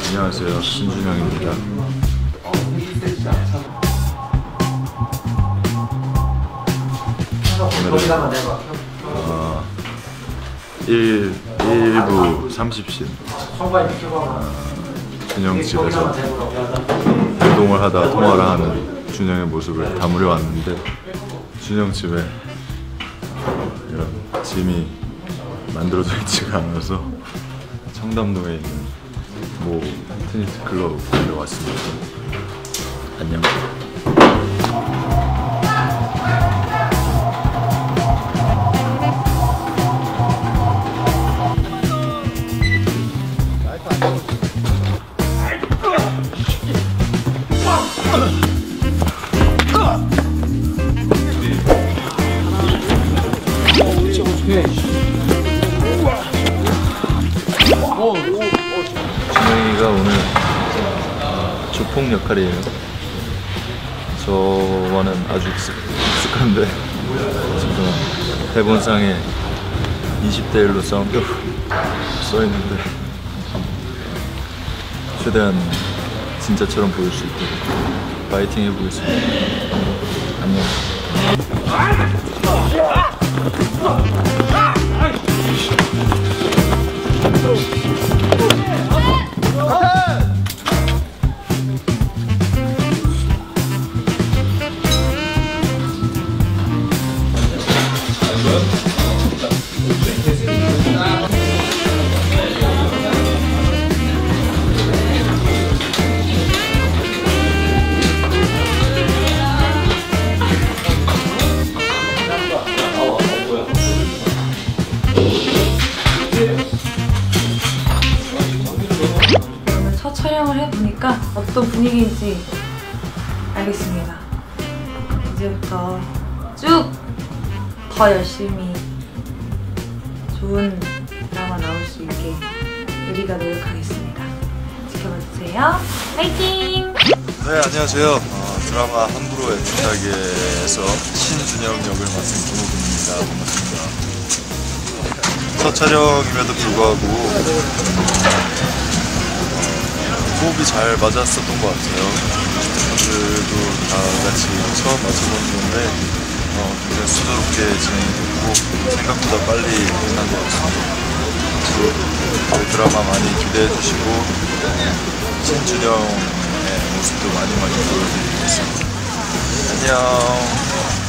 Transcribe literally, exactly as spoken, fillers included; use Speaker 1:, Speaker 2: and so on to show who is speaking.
Speaker 1: 안녕하세요, 신준영입니다. 오늘은 어, 일 부 삼십 신 어, 준영 집에서 운동을 하다 통화를 하는 준영의 모습을 담으려 왔는데, 준영 집에 어, 이런 짐이 만들어져 있지가 않아서 청담동에 있는 모 테니스 클럽에 왔습니다. 안녕. 준영이가 오늘 조폭 역할이에요. 저와는 아주 익숙, 익숙한데 지금 대본상에 이십 대 일로 싸움격 써있는데 최대한 진짜처럼 보일 수 있도록 파이팅 해보겠습니다. 안녕.
Speaker 2: 오늘 첫 촬영을 해보니까 어떤 분위기인지 알겠습니다. 이제부터 쭉 더 열심히 좋은 드라마 나올 수 있게 우리가 노력하겠습니다. 지켜봐주세요. 파이팅!
Speaker 1: 네, 안녕하세요. 어, 드라마 함부로 애틋하게에서 신준영 역을 맡은 김호근입니다. 반갑습니다. 첫 촬영임에도 불구하고 음, 어, 호흡이 잘 맞았었던 것 같아요. 스태프들도 다 같이 처음 맞춰보는 건데 어, 굉장히 수고롭게 진행됐고 생각보다 빨리 끝난 것 같습니다. 앞으로 저희 드라마 많이 기대해 주시고 어, 신준영의 모습도 많이 많이 보여드리겠습니다. 안녕.